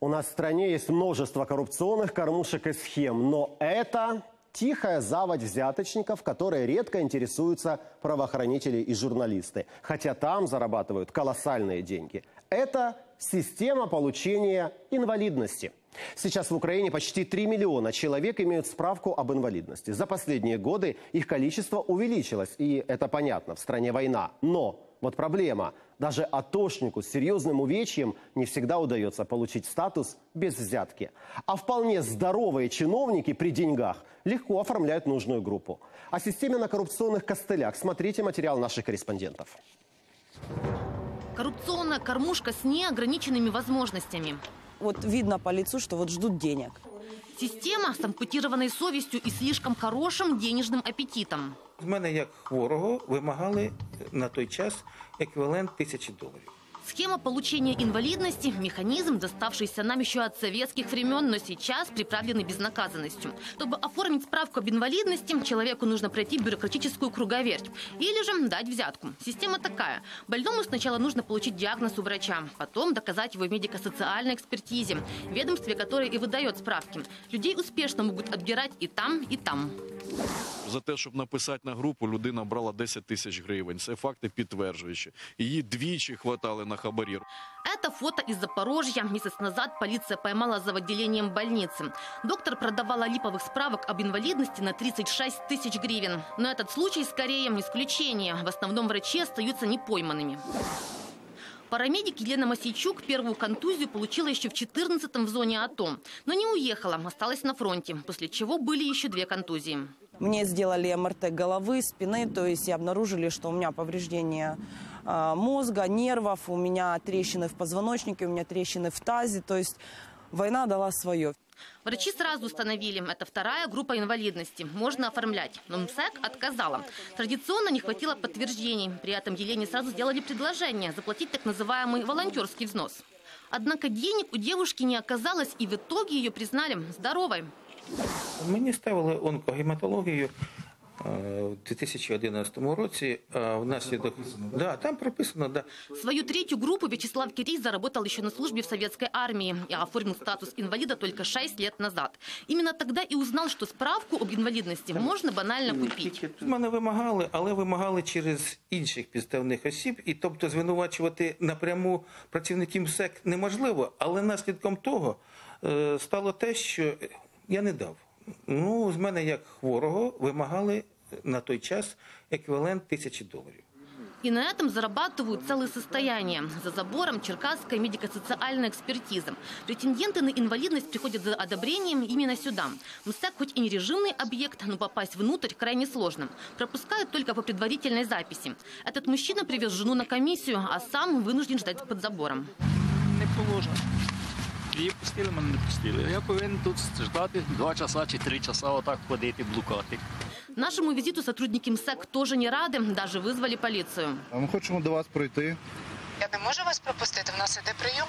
У нас в стране есть множество коррупционных кормушек и схем, но это тихая заводь взяточников, которой редко интересуются правоохранители и журналисты, хотя там зарабатывают колоссальные деньги. Это система получения инвалидности. Сейчас в Украине почти 3 миллиона человек имеют справку об инвалидности. За последние годы их количество увеличилось, и это понятно, в стране война. Но вот проблема. Даже атошнику с серьезным увечьем не всегда удается получить статус без взятки. А вполне здоровые чиновники при деньгах легко оформляют нужную группу. О системе на коррупционных костылях смотрите материал наших корреспондентов. Коррупционная кормушка с неограниченными возможностями. Вот видно по лицу, что вот ждут денег. Система с ампутированной совестью и слишком хорошим денежным аппетитом. З мене, як хворого, вимагали на той час еквівалент $1000. Схема получения инвалидности – механизм, доставшийся нам еще от советских времен, но сейчас приправленный безнаказанностью. Чтобы оформить справку об инвалидности, человеку нужно пройти бюрократическую круговерть. Или же дать взятку. Система такая. Больному сначала нужно получить диагноз у врача, потом доказать его в медико-социальной экспертизе, ведомстве, которое и выдает справки. Людей успешно могут отбирать и там, и там. За те, щоб написати на групу, людина брала 10 тисяч гривень. Це факти підтверджуючі. Її двічі хватали на хабарі. Это фото из Запорожья. Месяц назад полиция поймала за отделением больницы. Доктор продавала липовых справок об инвалидности на 36 тысяч гривен. Но этот случай скорее исключение. В основном врачи остаются непойманными. Парамедик Елена Масейчук первую контузию получила еще в 14-м в зоне АТО. Но не уехала, осталась на фронте, после чего были еще 2 контузии. Мне сделали МРТ головы, спины, то есть и обнаружили, что у меня повреждение мозга, нервов, у меня трещины в позвоночнике, у меня трещины в тазе, то есть война дала свое. Врачи сразу установили, это 2-я группа инвалидности. Можно оформлять. Но МСЭК отказала. Традиционно не хватило подтверждений. При этом Елене сразу сделали предложение заплатить так называемый волонтерский взнос. Однако денег у девушки не оказалось, и в итоге ее признали здоровой. Мені ставили онкогематологію у 2011 році. Внаслідок... Да, там прописано, да. Свою 3-ю группу Вячеслав Кирий заработал еще на службе в советской армии и оформил статус инвалида только 6 лет назад. Именно тогда и узнал, что справку об инвалидности можно банально купить. З мене вимагали, але вимагали через інших підставних осіб. І тобто звинувачувати напряму працівників МСЕК неможливо. Але наслідком того стало те, що я не дав. Ну, з мене, як хворого, вимагали на той час еквівалент $1000. И на этом зарабатывают целые состояния. За забором черкасская медико-социальная экспертиза. Претенденты на инвалидность приходят за одобрением именно сюда. МСЭК хоть и не режимный объект, но попасть внутрь крайне сложно. Пропускают только по предварительной записи. Этот мужчина привез жену на комиссию, а сам вынужден ждать под забором. Не положено. Її пустили, мене не пустили. Я повинен тут ждати 2 часа чи 3 часа, отак ходити, блукати. Нашему визиту сотрудники МСЭК тоже не рады, даже вызвали полицию. Ми хочемо до вас прийти. Я не можу вас пропустити, в нас іде прийом.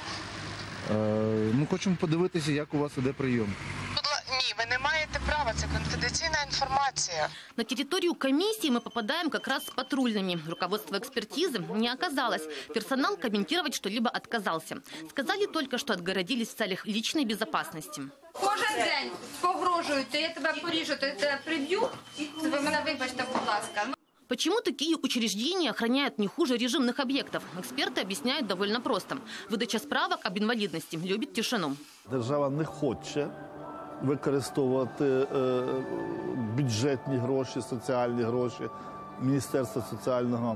Ми хочемо подивитися, як у вас іде прийом. Ні, ви не маєте права, це конфіденційна інформація. На территорию комиссии мы попадаем как раз с патрульными. Руководство экспертизы не оказалось. Персонал комментировать что-либо отказался. Сказали только, что отгородились в целях личной безопасности. Кожен день погрожують, то я тебе поріжу, то я тебе приб'ю. Ви мене вибачте, будь ласка. Почему такие учреждения охраняют не хуже режимных объектов? Эксперты объясняют довольно просто. Выдача справок об инвалидности любит тишину. Держава не хоче використовувати бюджетні гроші, соціальні гроші Міністерства соціального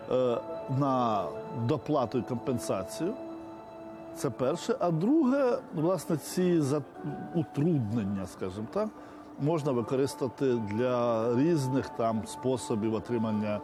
на доплату і компенсацію. Це перше. А друге, власне, ці утруднення, скажімо так, можна використати для різних там способів отримання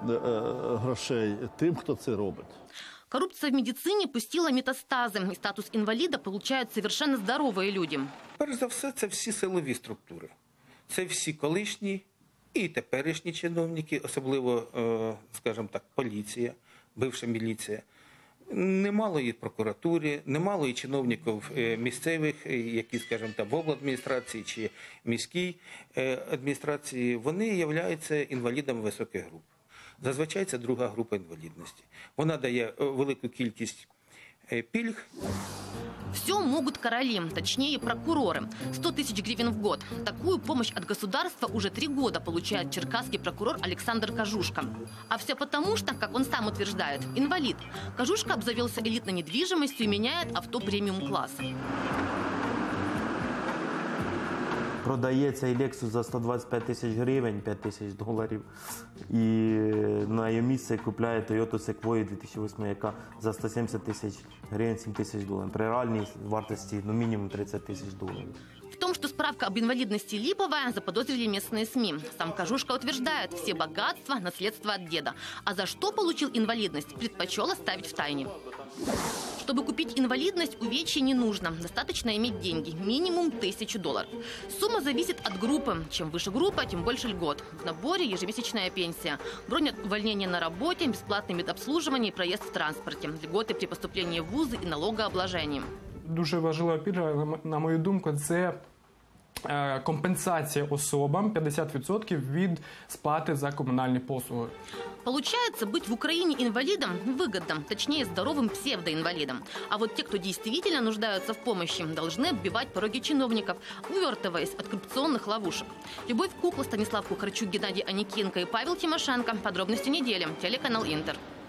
грошей тим, хто це робить. Коррупция в медицине пустила метастазы, и статус инвалида получают совершенно здоровые люди. Перш за все, це всі силові структури. Це всі колишні і теперішні чиновники, особливо, скажімо так, поліція, бивша міліція. Немало і в прокуратурі, немало і чиновників місцевих, які, скажімо так, в обладміністрації чи міській адміністрації, вони являються інвалідами високих груп. Зазвичай це 2-га група інвалідності. Вона дає велику кількість пільг. Все могут короли, точнее прокуроры. 100 тысяч гривен в год. Такую помощь от государства уже 3 года получает черкасский прокурор Александр Кожушка. А все потому, что, как он сам утверждает, инвалид. Кожушка обзавелся элитной недвижимостью и меняет авто премиум-класса. Продає цей Lexus за 125 тисяч гривень, 5 тисяч доларів. І на її місце купляє Toyota Sequoia 2008, яка за 170 тисяч гривень, 7 тисяч доларів. При реальній вартості мінімум 30 тисяч доларів. В том, что справка об инвалидности липовая, заподозрили местные СМИ. Сам Кожушка утверждает, все богатства – наследство от деда. А за что получил инвалидность, предпочел оставить в тайне. Чтобы купить инвалидность, увечья не нужно. Достаточно иметь деньги. Минимум $1000. Сумма зависит от группы. Чем выше группа, тем больше льгот. В наборе ежемесячная пенсия. Бронь от увольнения на работе, бесплатный медобслуживание и проезд в транспорте. Льготы при поступлении в вузы и налогообложение. Дуже важлива пільга, на мою думку, це компенсация особам 50% від сплаты за коммунальные послуги. Получается, быть в Украине инвалидом выгодно, точнее здоровым псевдоинвалидом. А вот те, кто действительно нуждаются в помощи, должны оббивать пороги чиновников, увертываясь от коррупционных ловушек. Любовь Кукла, Станислав Кухарчук, Геннадий Аникенко и Павел Тимошенко. Подробности недели. Телеканал Интер.